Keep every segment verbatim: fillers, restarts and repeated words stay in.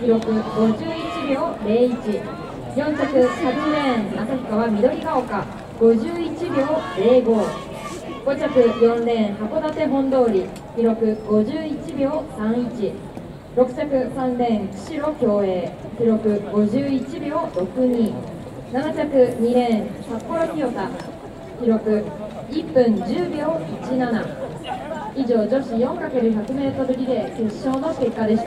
記録ごじゅういちびょうゼロいち。よん着はちレーン旭川緑が丘ごじゅういちびょうゼロご。ご着よんレーン函館本通り記録ごじゅういちびょうさんいち。ろく着さんレーン釧路競泳記録ごじゅういちびょうろくに。なな着にレーン札幌清田記録いっぷんじゅうびょういちなな。以上女子 よんかけるひゃくメートル リレー決勝の結果でした。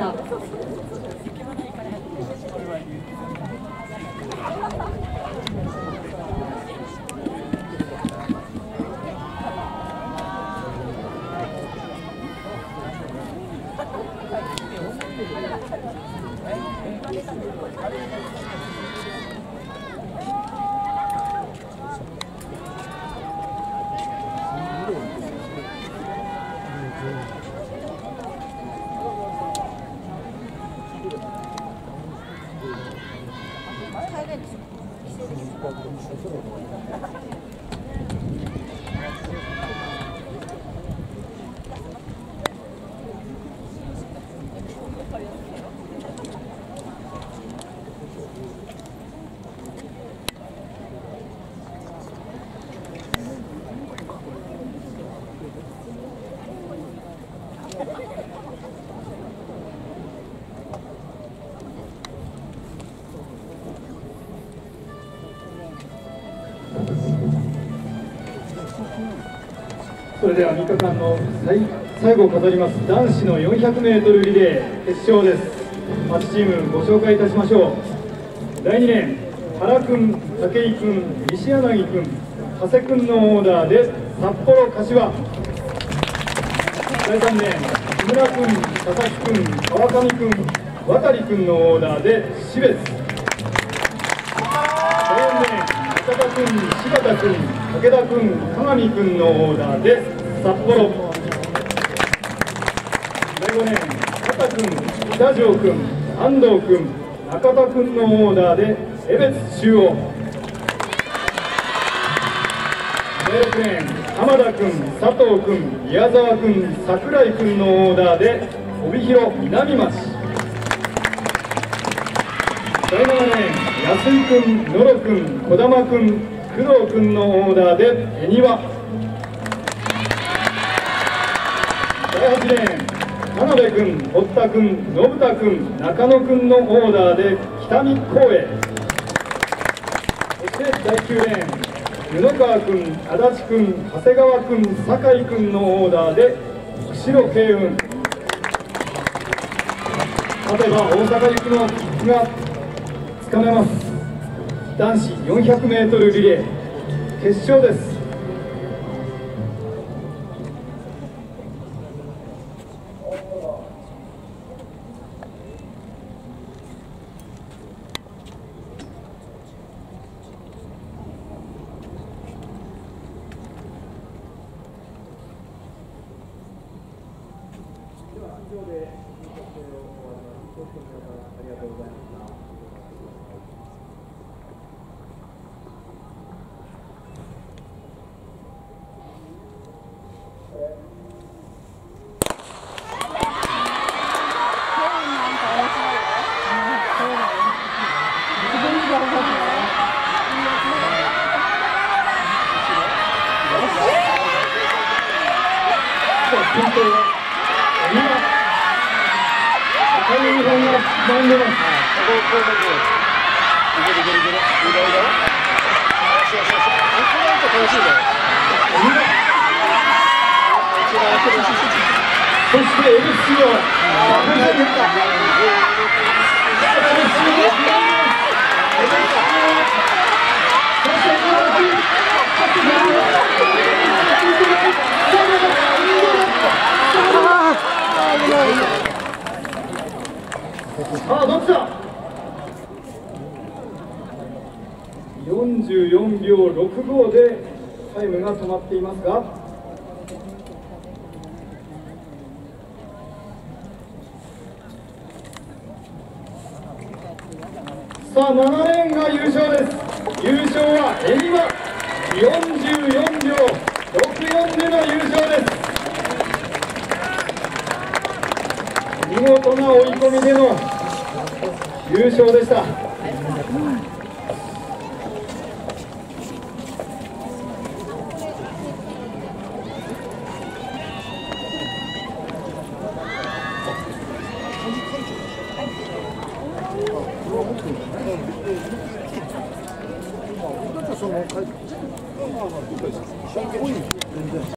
それではみっかかんの最最後を飾ります男子の よんひゃくメートル リレー決勝です。はちチームご紹介いたしましょう。だいにレーン原君、武井君、西柳君、長谷君のオーダーで札幌柏。だいさんレーン木村君、佐々木君、川上君、渡君のオーダーで標津。だいよんレーン中田君、柴田君、武田君、鏡君のオーダーで札幌。だいごレーン畑君、北条君、安藤君、中田君のオーダーで江別中央。だいろくレーン浜田君、佐藤君、宮沢君、櫻井君のオーダーで帯広南町。だいななレーン安井君、野呂君、児玉君、工藤君のオーダーで恵庭。だいはちレーン田辺君、堀田君、信田君、中野君のオーダーで北見光栄。そしてだいきゅうレーン布川君、足立君、長谷川君、酒井君のオーダーで釧路慶雲。勝てば大阪行きの切符がつかめます。男子 よんひゃくメートル リレー決勝です。以上でありがとうございました。先頭は今赤い日本が並んでます。そしてエルシオさあどっちだ。よんじゅうよんびょうろくごでタイムが止まっていますが、さあななレーンが優勝です。優勝は恵庭、よんじゅうよんびょうろくよんでの優勝です。見事な追い込みでの優勝でした。 その